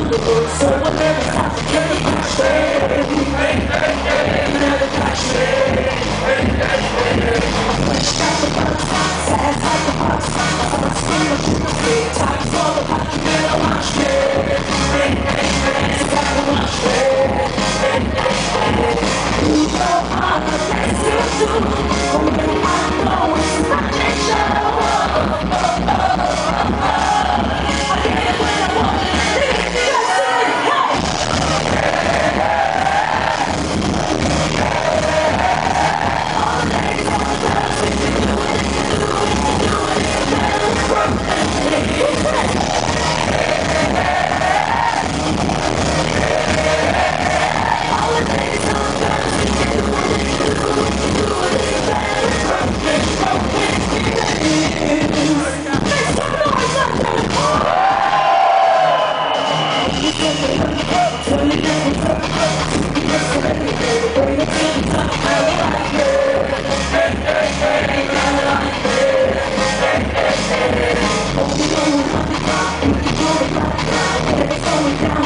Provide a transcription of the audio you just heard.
So whatever time to get it, I stay. Never got stay. Stop the bus, sad type of bus. I'm a screamer, shoot the feet, time for the pop, and I want stay. Got to want stay. You know how the things you do. Only I know it's not nature. I get it when I want it. It's going down.